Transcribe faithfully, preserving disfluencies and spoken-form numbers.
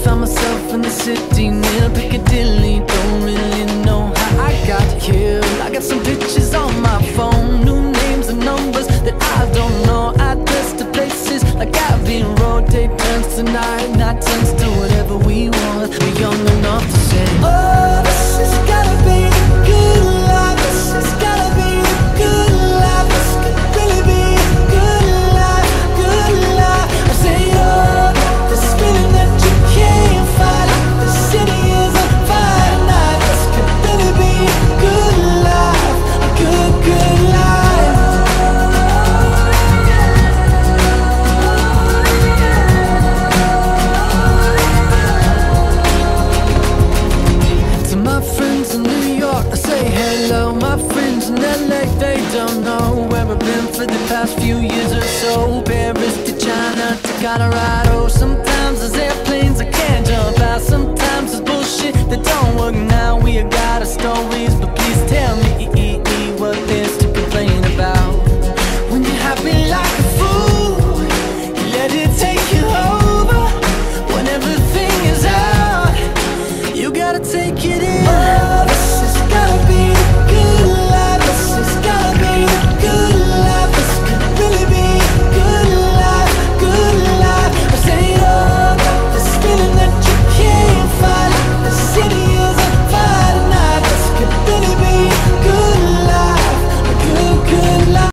found myself in the city near Piccadilly. Don't really know how I got here. I got some pictures on my phone, new names and numbers that I don't know. Address to places like Abbey Road. Day turns to night, night turns to whatever we want. We're young enough to say, oh, this has gotta be the good life. This has gotta be the good life. This could really be the good life, good life. I say, oh, this feeling that you can't fight. The city is on fire tonight. This could really be a good life, a good, good life. To my friends in New York, I say hello. My friends in L A, they don't know where I've been for the past few years or so. Paris to China to Colorado. Sometimes there's airplanes I can't jump out. Sometimes there's bullshit that don't work now. We got our stories, but please tell me